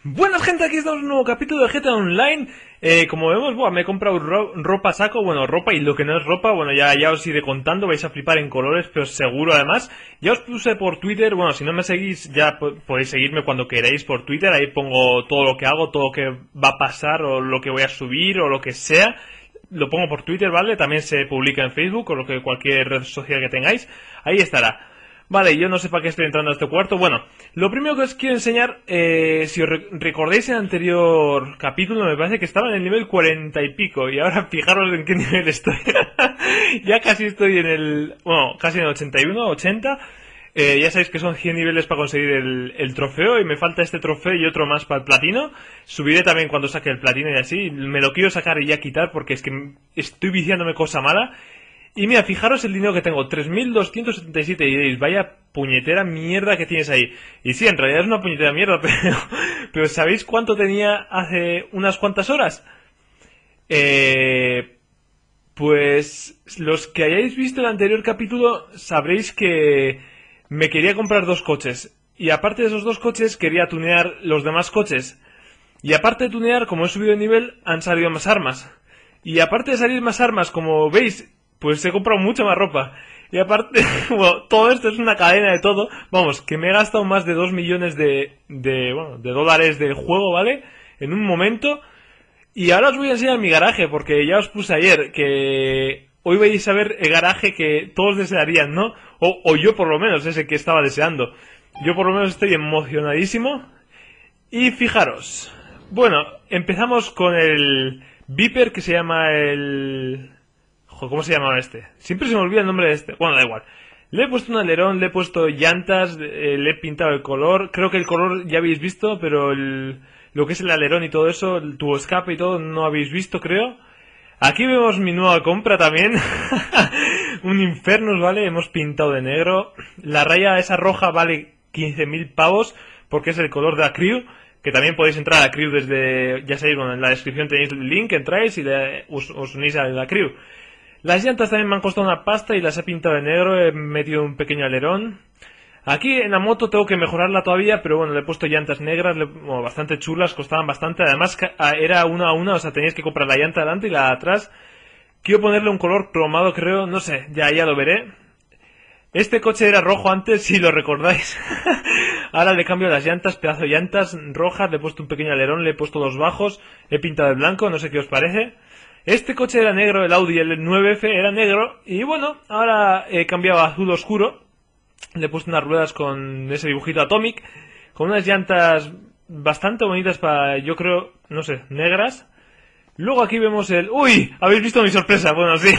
Buenas gente, aquí estamos en un nuevo capítulo de GTA Online. Como vemos, me he comprado ropa a saco, bueno, ropa y lo que no es ropa, bueno, ya os iré contando, vais a flipar en colores, pero seguro además. Ya os puse por Twitter, bueno, si no me seguís ya podéis seguirme cuando queráis por Twitter, ahí pongo todo lo que hago, todo lo que va a pasar o lo que voy a subir o lo que sea. Lo pongo por Twitter, ¿vale? También se publica en Facebook o lo que cualquier red social que tengáis, ahí estará. Vale, yo no sé para qué estoy entrando a este cuarto. Bueno, lo primero que os quiero enseñar, si os recordáis el anterior capítulo, me parece que estaba en el nivel 40 y pico. Y ahora fijaros en qué nivel estoy. Ya casi estoy en el... Bueno, casi en el 81, 80. Ya sabéis que son 100 niveles para conseguir el trofeo. Y me falta este trofeo y otro más para el platino. Subiré también cuando saque el platino y así. Me lo quiero sacar y ya quitar porque es que estoy viciándome cosa mala. Y mira, fijaros el dinero que tengo, 3.277, y diréis, vaya puñetera mierda que tienes ahí. Y sí, en realidad es una puñetera mierda, pero ¿sabéis cuánto tenía hace unas cuantas horas? Pues los que hayáis visto el anterior capítulo sabréis que me quería comprar dos coches. Y aparte de esos dos coches, quería tunear los demás coches. Y aparte de tunear, como he subido de nivel, han salido más armas. Y aparte de salir más armas, como veis, pues he comprado mucha más ropa. Y aparte, bueno, todo esto es una cadena de todo. Vamos, que me he gastado más de 2 millones de dólares del juego, ¿vale? En un momento. Y ahora os voy a enseñar mi garaje, porque ya os puse ayer que hoy vais a ver el garaje que todos desearían, ¿no? O yo por lo menos, ese que estaba deseando. Yo por lo menos estoy emocionadísimo. Y fijaros. Bueno, empezamos con el Viper que se llama el... ¿Cómo se llamaba este? Siempre se me olvida el nombre de este. Bueno, da igual. Le he puesto un alerón, le he puesto llantas, le he pintado el color. Creo que el color ya habéis visto, pero lo que es el alerón y todo eso, el tubo escape y todo, no habéis visto, creo. Aquí vemos mi nueva compra también. Un Infernus, ¿vale? Hemos pintado de negro. La raya esa roja vale 15.000 pavos, porque es el color de la crew. Que también podéis entrar a la crew desde... Ya sabéis, bueno, en la descripción tenéis el link, entráis y os unís a la crew. Las llantas también me han costado una pasta y las he pintado de negro, he metido un pequeño alerón. Aquí en la moto tengo que mejorarla todavía, pero bueno, le he puesto llantas negras, bueno, bastante chulas, costaban bastante. Además era una a una, o sea, teníais que comprar la llanta delante y la de atrás. Quiero ponerle un color cromado, creo, no sé, ya lo veré. Este coche era rojo antes, si lo recordáis. Ahora le cambio las llantas, pedazo de llantas rojas, le he puesto un pequeño alerón, le he puesto dos bajos, he pintado de blanco, no sé qué os parece. Este coche era negro, el Audi, el 9F era negro, y bueno, ahora he cambiado a azul oscuro. Le he puesto unas ruedas con ese dibujito Atomic, con unas llantas bastante bonitas para, yo creo, no sé, negras. Luego aquí vemos el... ¡Uy! ¿Habéis visto mi sorpresa? Bueno, sí.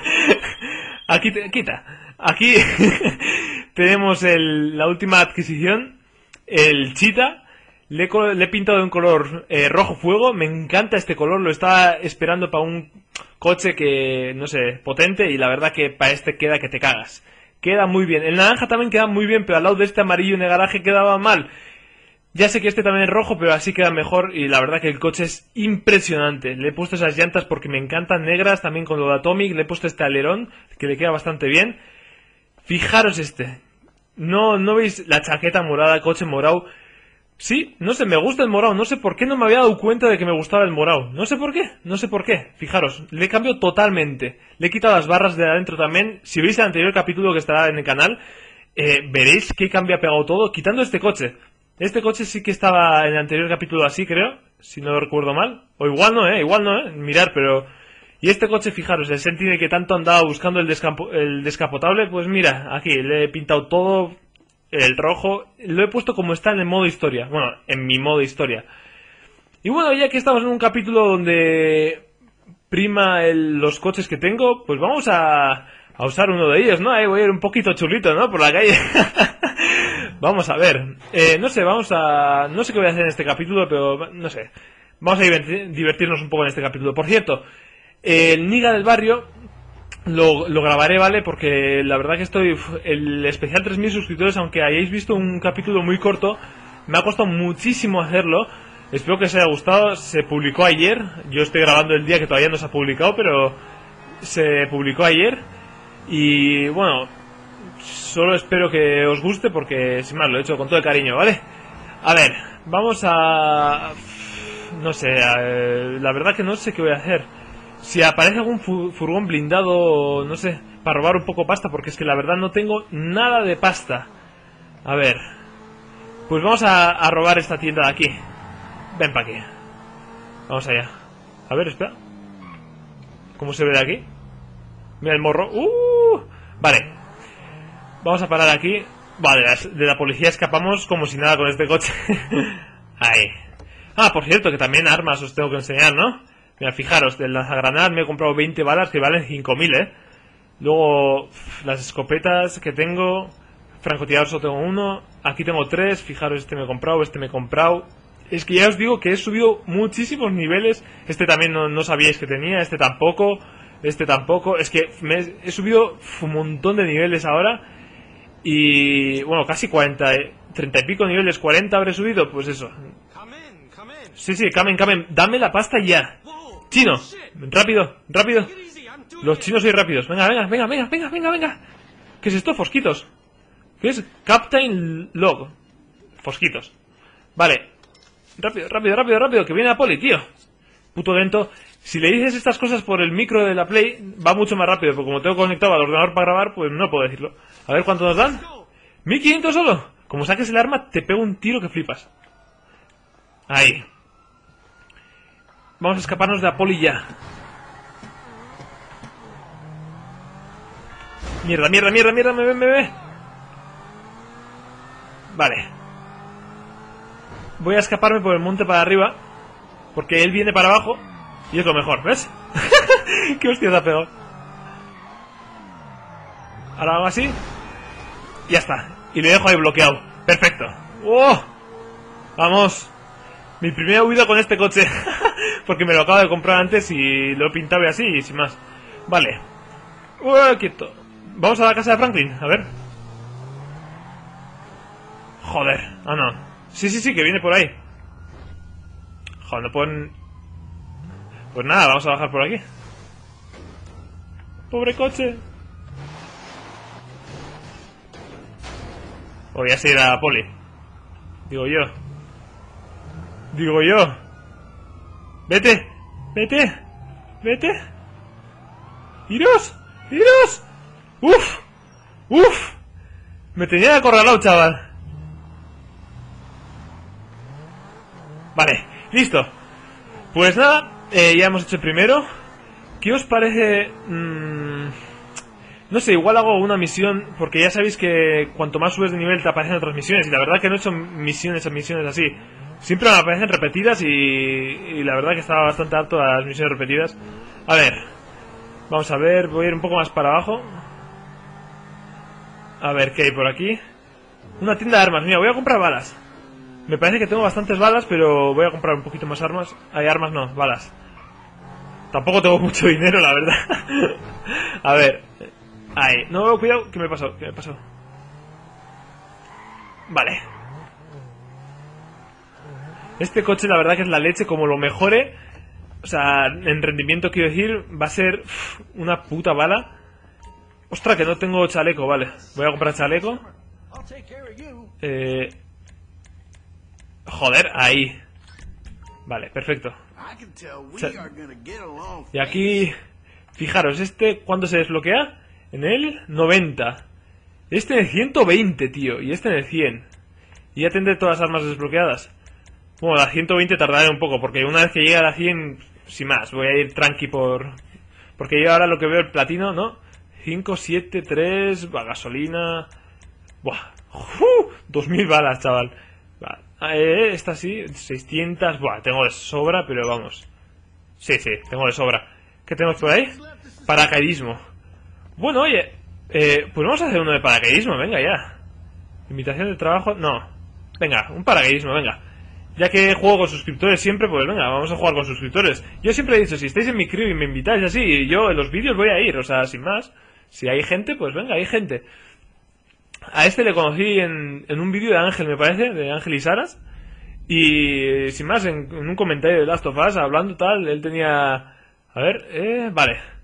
Aquí, quita. Aquí tenemos la última adquisición, el Cheetah. Le he pintado de un color rojo fuego. Me encanta este color. Lo estaba esperando para un coche que, no sé, potente. Y la verdad que para este queda que te cagas. Queda muy bien. El naranja también queda muy bien, pero al lado de este amarillo en el garaje quedaba mal. Ya sé que este también es rojo, pero así queda mejor. Y la verdad que el coche es impresionante. Le he puesto esas llantas porque me encantan negras. También con lo de Atomic. Le he puesto este alerón que le queda bastante bien. Fijaros este. No veis la chaqueta morada, coche morado. Sí, no sé, me gusta el morado, no sé por qué no me había dado cuenta de que me gustaba el morado, no sé por qué, fijaros, le cambio totalmente, le he quitado las barras de adentro también, si veis el anterior capítulo que estará en el canal, veréis que cambia pegado todo, quitando este coche sí que estaba en el anterior capítulo así, creo, si no lo recuerdo mal, o igual no, mirar, pero... Y este coche, fijaros, el Sentinel que tanto andaba buscando el descapotable, pues mira, aquí le he pintado todo... El rojo lo he puesto como está en el modo historia. Bueno, en mi modo historia. Y bueno, ya que estamos en un capítulo donde prima los coches que tengo, pues vamos a usar uno de ellos, ¿no? Ahí voy a ir un poquito chulito, ¿no? Por la calle. Vamos a ver. No sé, no sé qué voy a hacer en este capítulo, pero no sé. Vamos a divertirnos un poco en este capítulo. Por cierto, el Niga del barrio... Lo grabaré, ¿vale? Porque la verdad que el especial 3.000 suscriptores, aunque hayáis visto un capítulo muy corto, me ha costado muchísimo hacerlo. Espero que os haya gustado. Se publicó ayer. Yo estoy grabando el día que todavía no se ha publicado, pero se publicó ayer. Y bueno, solo espero que os guste porque, sin más, lo he hecho con todo el cariño, ¿vale? A ver, Vamos a... No sé, la verdad que no sé qué voy a hacer. Si aparece algún furgón blindado, no sé, para robar un poco pasta, porque es que la verdad no tengo nada de pasta. A ver. Pues vamos a robar esta tienda de aquí. Ven para aquí. Vamos allá. A ver, espera. ¿Cómo se ve de aquí? Mira el morro. Vale. Vamos a parar aquí. Vale, de la policía escapamos como si nada con este coche. Ahí. Ah, por cierto, que también armas os tengo que enseñar, ¿no? Mira, fijaros, del lanzagranadas me he comprado 20 balas que valen 5000, ¿eh? Luego, las escopetas que tengo... Francotirador solo tengo uno. Aquí tengo 3. Fijaros, este me he comprado, este me he comprado. Es que ya os digo que he subido muchísimos niveles. Este también no sabíais que tenía. Este tampoco. Este tampoco. Es que he subido un montón de niveles ahora. Y... bueno, casi 40. 30 y pico niveles. 40 habré subido. Pues eso. Sí, sí, Kamen. Dame la pasta ya. Chino. Rápido, rápido. Los chinos sois rápidos. Venga. ¿Qué es esto? Fosquitos. ¿Qué es? Captain Log. Fosquitos. Vale. Rápido, que viene la poli, tío. Puto lento. Si le dices estas cosas por el micro de la Play, va mucho más rápido, porque como tengo conectado al ordenador para grabar, pues no puedo decirlo. A ver cuánto nos dan. 1500 solo. Como saques el arma, te pego un tiro que flipas. Ahí. Vamos a escaparnos de la poli ya. Mierda, me ve. Vale. Voy a escaparme por el monte para arriba, porque él viene para abajo y es lo mejor, ¿ves? ¿Qué hostia te ha pegado? Ahora hago así. Ya está. Y le dejo ahí bloqueado. Perfecto. ¡Oh! Vamos. Mi primera huida con este coche. Porque me lo acabo de comprar antes y lo he pintado y así y sin más. Vale. Quieto. Vamos a la casa de Franklin, a ver. Joder. Ah, no. Sí, que viene por ahí. Joder, no pueden... Pues nada, vamos a bajar por aquí. Pobre coche. O ya se irá a la poli. Digo yo. Vete. ¡Iros! ¡Uf! Me tenía acorralado, chaval. Vale, listo. Pues nada, ya hemos hecho el primero. ¿Qué os parece? No sé, igual hago una misión, porque ya sabéis que cuanto más subes de nivel te aparecen otras misiones. Y la verdad que no he hecho misiones así. Siempre me aparecen repetidas y la verdad que estaba bastante harto a las misiones repetidas. A ver, vamos a ver, voy a ir un poco más para abajo. A ver, ¿qué hay por aquí? Una tienda de armas, mira, voy a comprar balas. Me parece que tengo bastantes balas, pero voy a comprar un poquito más armas. Hay armas, no, balas. Tampoco tengo mucho dinero, la verdad. A ver. Ahí. No, cuidado. ¿Qué me pasó? Vale. Este coche, la verdad que es la leche. Como lo mejore, o sea, en rendimiento quiero decir, va a ser una puta bala. Ostras, que no tengo chaleco, vale. Voy a comprar chaleco. Joder, ahí. Vale, perfecto. Y aquí, fijaros, este, ¿cuándo se desbloquea? En el 90. Este en el 120, tío. Y este en el 100. Y ya tendré todas las armas desbloqueadas. Bueno, la 120 tardaré un poco, porque una vez que llegue a la 100, sin más, voy a ir tranqui por... Porque yo ahora lo que veo el platino, ¿no? 5, 7, 3, gasolina... Buah, 2000 balas, chaval. Esta sí, 600, buah, tengo de sobra, pero vamos. Sí, tengo de sobra. ¿Qué tenemos por ahí? Paracaidismo. Bueno, oye, pues vamos a hacer uno de paracaidismo, venga ya. Invitación de trabajo, no. Venga, un paracaidismo, venga. Ya que juego con suscriptores siempre, pues venga, vamos a jugar con suscriptores. Yo siempre he dicho, si estáis en mi crew y me invitáis así, yo en los vídeos voy a ir, o sea, sin más. Si hay gente, pues venga, hay gente. A este le conocí en un vídeo de Ángel, me parece, de Ángel y Saras. Y sin más, en un comentario de Last of Us, hablando tal, él tenía... A ver, vale.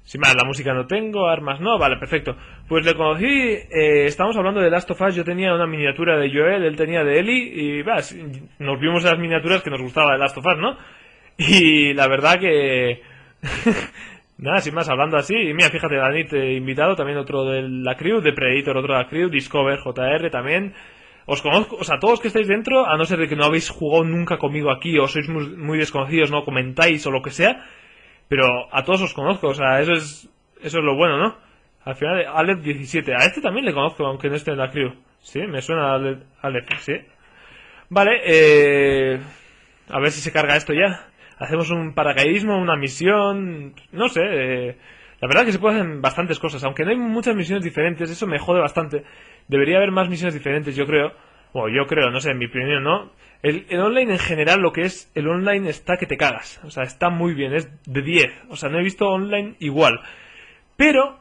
Sin más, la música no tengo, armas no, vale, perfecto. Pues le conocí, estábamos hablando de Last of Us, yo tenía una miniatura de Joel, él tenía de Ellie, y nos vimos en las miniaturas que nos gustaba de Last of Us, ¿no? Y la verdad que... Nada, sin más, hablando así, y mira, fíjate, Danit invitado, también otro de la crew, de Predator, otro de la crew, Discover, JR también. Os conozco, o sea, todos que estáis dentro, a no ser de que no habéis jugado nunca conmigo aquí, o sois muy desconocidos, no comentáis o lo que sea, pero a todos os conozco, o sea, eso es lo bueno, ¿no? Al final, Aleph 17, a este también le conozco, aunque no esté en la crew. Sí, me suena Aleph, sí. Vale, a ver si se carga esto ya. Hacemos un paracaidismo, una misión, no sé, la verdad que se pueden hacer bastantes cosas, aunque no hay muchas misiones diferentes, eso me jode bastante. Debería haber más misiones diferentes, yo creo. Bueno, yo creo, no sé, en mi opinión, ¿no? El online en general, lo que es el online está que te cagas. O sea, está muy bien, es de 10. O sea, no he visto online igual. Pero,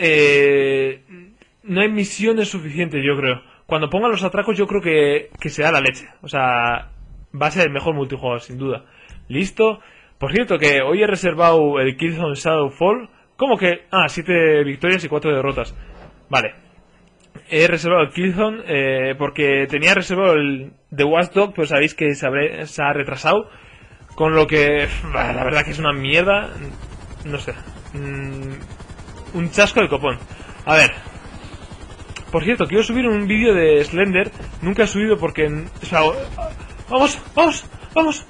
no hay misiones suficientes, yo creo. Cuando pongan los atracos, yo creo que se da la leche. O sea, va a ser el mejor multijugador, sin duda. Listo. Por cierto, que hoy he reservado el Killzone Shadowfall. ¿Cómo que? Ah, 7 victorias y 4 derrotas. Vale. He reservado el Killzone porque tenía reservado el The Watchdog, pero sabéis que se ha retrasado. Con lo que, la verdad que es una mierda. No sé. Un chasco de copón. A ver. Por cierto, quiero subir un vídeo de Slender. Nunca he subido porque... O sea, ¡vamos! ¡Vamos! ¡Vamos!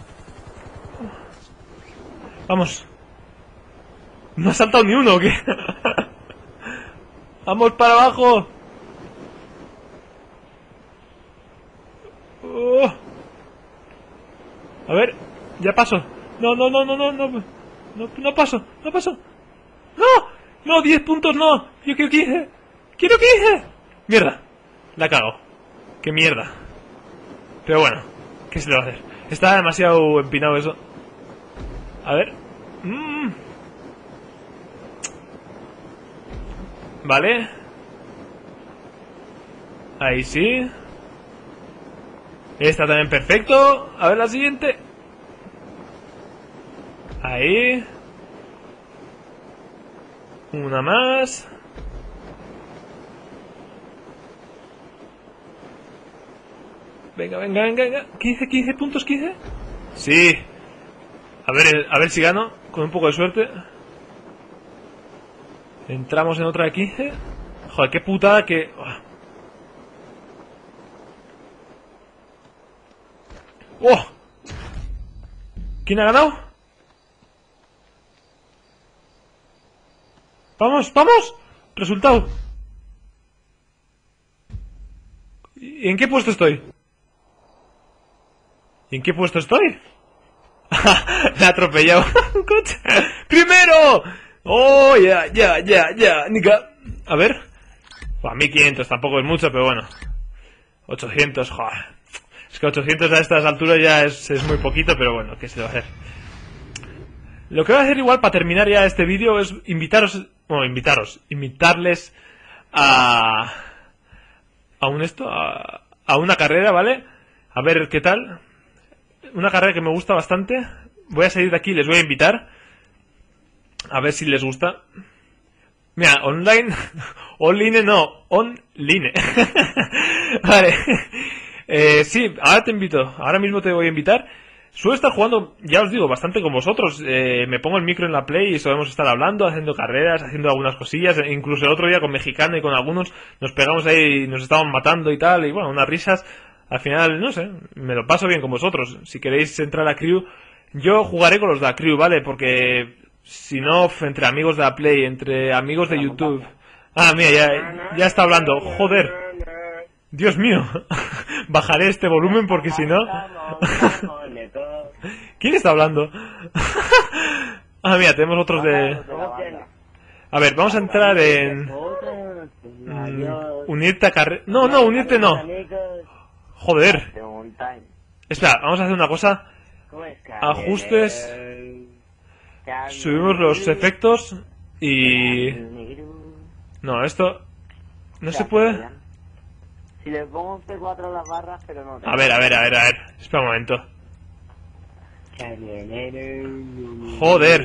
¡Vamos! ¿No ha saltado ni uno o qué? ¡Vamos para abajo! Oh. A ver, ya paso. No, no, no, no, no, no, no paso, no paso. ¡No! ¡No! 10 puntos no. Yo quiero 15. ¡Quiero 15! Mierda. La cago. ¡Qué mierda! Pero bueno, ¿qué se le va a hacer? Está demasiado empinado eso. A ver. Vale. Ahí sí. Esta también perfecto. A ver la siguiente. Ahí. Una más. Venga, venga, venga, venga. 15 puntos, 15. Sí. A ver si gano. Con un poco de suerte. Entramos en otra de 15. Joder, qué putada que... ¡Oh! ¿Quién ha ganado? ¡Vamos, vamos! Resultado. ¿Y en qué puesto estoy? ¿Y en qué puesto estoy? Me ha atropellado un coche. ¡Primero! ¡Oh, ya! Nica. A ver. 1500 tampoco es mucho, pero bueno. 800, joder. Es que 800 a estas alturas ya es muy poquito, pero bueno, ¿qué se le va a hacer? Lo que voy a hacer igual para terminar ya este vídeo es invitarles a una carrera, ¿vale? A ver qué tal. Una carrera que me gusta bastante. Voy a salir de aquí y les voy a invitar. A ver si les gusta. Mira, online. Online no, online. Vale. Sí, ahora te invito. Ahora mismo te voy a invitar. Suelo estar jugando, ya os digo, bastante con vosotros. Me pongo el micro en la Play y solemos estar hablando, haciendo carreras, haciendo algunas cosillas. Incluso el otro día con Mexicano y con algunos nos pegamos ahí y nos estábamos matando y tal. Y bueno, unas risas. Al final, no sé, me lo paso bien con vosotros. Si queréis entrar a la crew, yo jugaré con los de la crew, ¿vale? Porque si no, entre amigos de la Play, entre amigos de YouTube... Ah, mira, ya está hablando. Joder. Dios mío. Bajaré este volumen porque si no... ¿Quién está hablando? Ah, mira, tenemos otros de... A ver, vamos a entrar en... unirte a carrera... No, unirte no. Joder. Espera, vamos a hacer una cosa. Ajustes. Subimos los efectos. Y... No, esto... No se puede... Si le pongo un P4 a las barras, pero no... A ver. Espera un momento. Joder.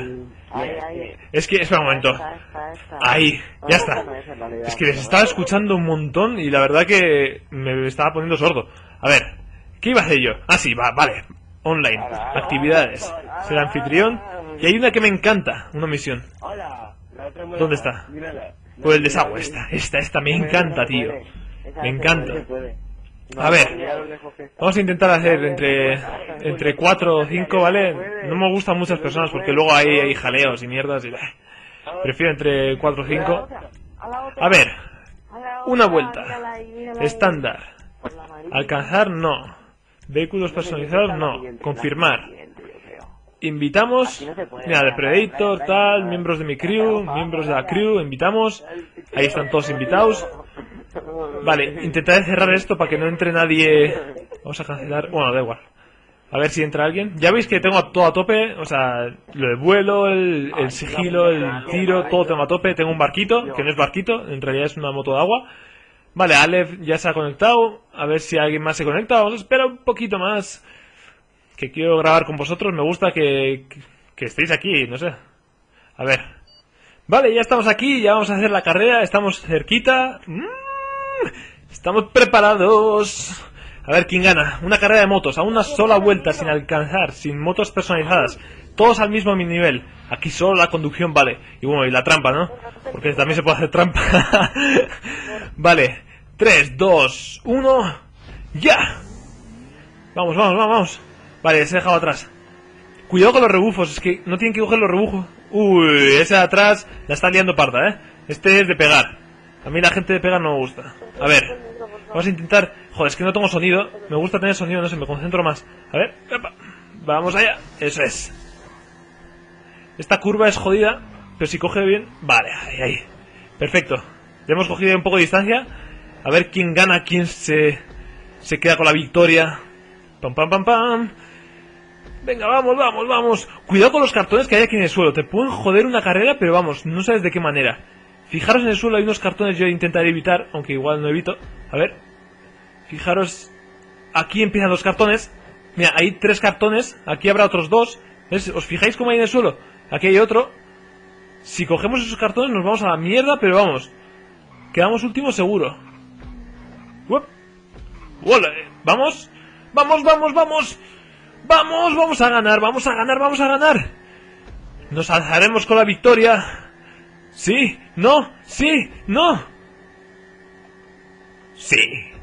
Ahí. Es que, espera un momento. Esta. Ahí, ya está. No es en realidad. Es que les estaba escuchando un montón y la verdad que me estaba poniendo sordo. A ver, ¿qué iba a hacer yo? Ah, sí, vale. Online, actividades, ser anfitrión. Y hay una que me encanta, una misión. Hola, la otra mujer. ¿Dónde está? Mírala. Por el desagüe, esta me encanta, tío. Me encanta. A ver, vamos a intentar hacer entre 4 o 5, ¿vale? No me gustan muchas personas porque luego hay jaleos y mierdas y... Prefiero entre 4 o 5. A ver, una vuelta. Estándar. Alcanzar, no. Vehículos personalizados, no. Confirmar. Invitamos, mira, de Predator, tal, miembros de mi crew, miembros de la crew, invitamos. Ahí están todos invitados. Vale, intentaré cerrar esto para que no entre nadie. Vamos a cancelar, bueno, da igual. A ver si entra alguien. Ya veis que tengo todo a tope, o sea, lo del vuelo, el sigilo, el tiro, todo tengo a tope. Tengo un barquito, que no es barquito, en realidad es una moto de agua. Vale, Aleph ya se ha conectado. A ver si alguien más se conecta. Vamos a esperar un poquito más. Que quiero grabar con vosotros. Me gusta que estéis aquí, no sé. A ver. Vale, ya estamos aquí. Ya vamos a hacer la carrera. Estamos cerquita. Estamos preparados. A ver quién gana. Una carrera de motos. A una sola vuelta, sin alcanzar. Sin motos personalizadas. Todos al mismo nivel. Aquí solo la conducción vale. Y bueno, y la trampa, ¿no? Porque también se puede hacer trampa. Vale. 3, 2, 1. ¡Ya! Vamos. Vale, se ha dejado atrás. Cuidado con los rebufos, es que no tienen que coger los rebujos. Uy, ese de atrás la está liando parda, ¿eh? Este es de pegar. A mí la gente de pegar no me gusta. A ver, vamos a intentar... Joder, es que no tengo sonido. Me gusta tener sonido, no sé, me concentro más. A ver, epa. Vamos allá. Eso es. Esta curva es jodida, pero si coge bien... Vale, ahí. Perfecto. Ya hemos cogido un poco de distancia. A ver quién gana, quién se queda con la victoria. Pam. Venga, vamos. Cuidado con los cartones que hay aquí en el suelo. Te pueden joder una carrera, pero vamos, no sabes de qué manera. Fijaros en el suelo, hay unos cartones, yo intentaré evitar, aunque igual no evito. A ver. Fijaros. Aquí empiezan los cartones. Mira, hay 3 cartones. Aquí habrá otros 2. ¿Ves? ¿Os fijáis cómo hay en el suelo? Aquí hay otro. Si cogemos esos cartones nos vamos a la mierda, pero vamos. Quedamos últimos seguro. Vamos. Vamos a ganar. Nos alzaremos con la victoria. Sí, no. Sí.